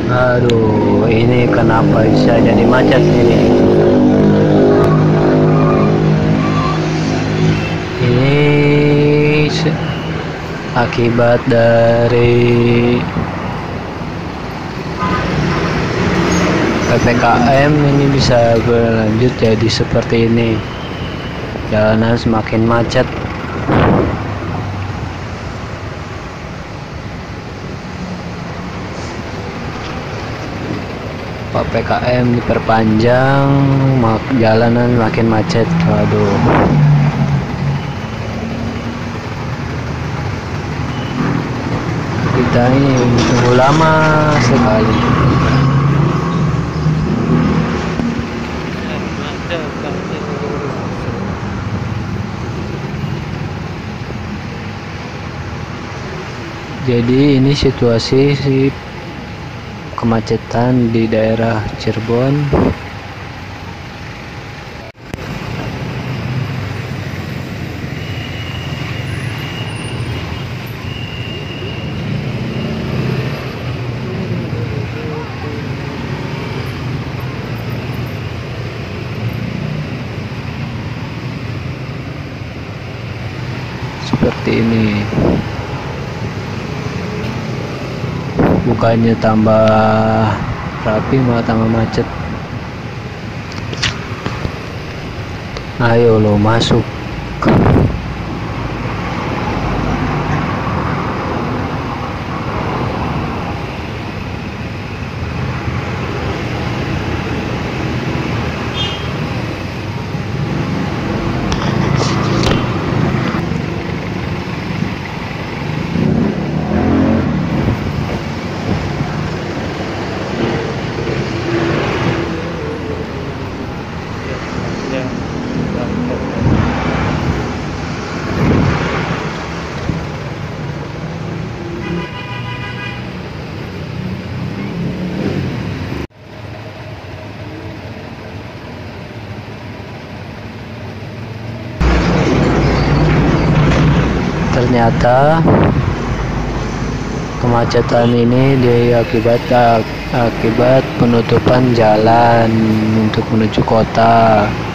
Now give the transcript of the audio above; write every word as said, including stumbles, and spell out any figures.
Aduh, ini kenapa bisa jadi macet ini? Ini akibat dari P P K M ini bisa berlanjut jadi seperti ini. Jalanan semakin macet. P P K M diperpanjang, mak jalanan makin macet. Waduh. Kita ini tunggu lama sekali. Jadi ini situasi si kemacetan di daerah Cirebon. Seperti ini. Bukannya tambah rapi malah tambah macet. Ayo lo masuk. Ternyata kemacetan ini diakibat akibat penutupan jalan untuk menuju kota.